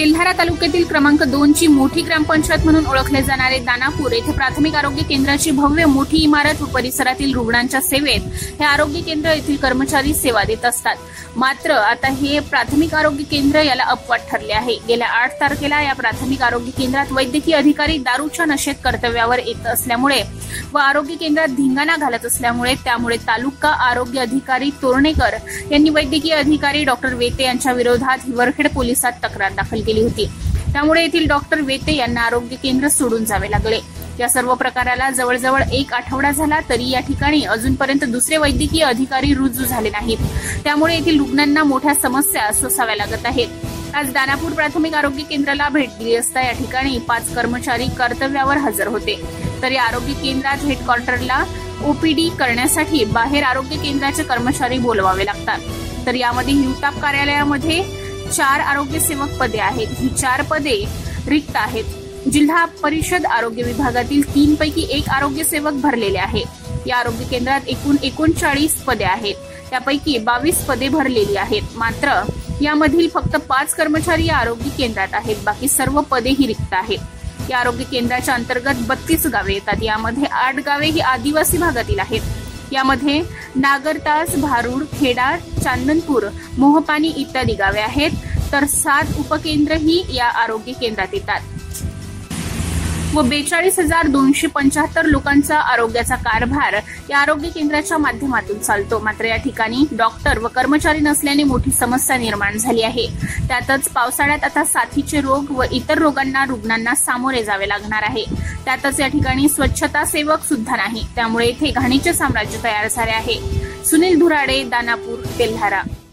तेल्हारा तालुक्यातील क्रमांक 2 ची मोठी ग्रामपंचायत म्हणून ओळखले जाणारे दानापूर येथे प्राथमिक आरोग्य केंद्राची भव्य मोठी इमारत व परिसरातील रुग्णांच्या सेवेत हे आरोग्य केंद्र येथील कर्मचारी सेवा देत असतात। मात्र आता हे प्राथमिक आरोग्य केंद्र याला अपवाद ठरले आहे। गेल्या 8 तारखेला या प्राथमिक आरोग्य केंद्रात वैद्यकीय अधिकारी दारूच्या नशेत कर्तव्यावर येत असल्यामुळे व आरोग्य केंद्रात धिंगाणा घालत असल्यामुळे त्यामुळे तालुका आरोग्य अधिकारी तोरणेकर यांनी वैद्यकीय अधिकारी डॉक्टर वेते यांच्या विरोधात हिवरखेड पोलिसात तक्रार दाखल केली होती। त्यामुळे येथील डॉक्टर वेते यांना आरोग्य केंद्र सोडून जावे लागले। या सर्व प्रकाराला जवळजवळ 1 आठवडा झाला तरी या ठिकाणी अजूनपर्यंत दुसरे वैद्यकीय अधिकारी रुजू झाले नाहीत। त्यामुळे येथील रुग्णांना मोठ्या समस्या सोसाव्या लागत आहेत। आज दानापूर प्राथमिक आरोग्य केंद्राला भेट दिली असता या ठिकाणी 5 कर्मचारी कर्तव्यावर हजर होते, तर या आरोग्य केंद्रात हेडक्वार्टरला ओपीडी करण्यासाठी बाहेर आरोग्य केंद्राचे कर्मचारी बोलवावे लागतात। तर यामध्ये हिवताप कार्यालयामध्ये 4 आरोग्य सेवक पदे आहेत। ही 4 पदे रिक्त आहेत। जिल्हा परिषद आरोग्य विभागातील 3 पैकी 1 आरोग्य सेवक भरलेले आहे। या आरोग्य केंद्रात एकूण 39 पदे आहेत, त्यापैकी 22 पदे भरलेली आहेत। मात्र यामधील फक्त 5 कर्मचारी या आरोग्य केंद्रात आहेत, बाकी सर्व पदे ही रिक्त आहेत। या आरोग्य केंद्राच्या अंतर्गत 32 गावे येतात। यामध्ये 8 गावे ही आदिवासी भागातील आहेत। यामध्ये नागरतास, भारूड, खेडा, चांदनपूर, मोहपानी इत्यादी गावे आहेत, तर 7 उपकेंद्र ही या आरोग्य केंद्रात येतात व 42,275 लोकांचा आरोग्याचा कारभार या आरोग्य केंद्राच्या माध्यमातून चालतो। मात्र या ठिकाणी डॉक्टर व कर्मचारी नसल्याने मोठी समस्या निर्माण झाली आहे। त्यातच पावसाळ्यात आता साथीचे रोग व इतर रोगांना रुग्णांना सामोरे जावे लागणार आहे। त्यातच या ठिकाणी स्वच्छता सेवक सुद्धा नाही, त्यामुळे येथे घाणीचे साम्राज्य तयार झाले आहे। सुनील धुराडे, दानापूर, तेल्हारा।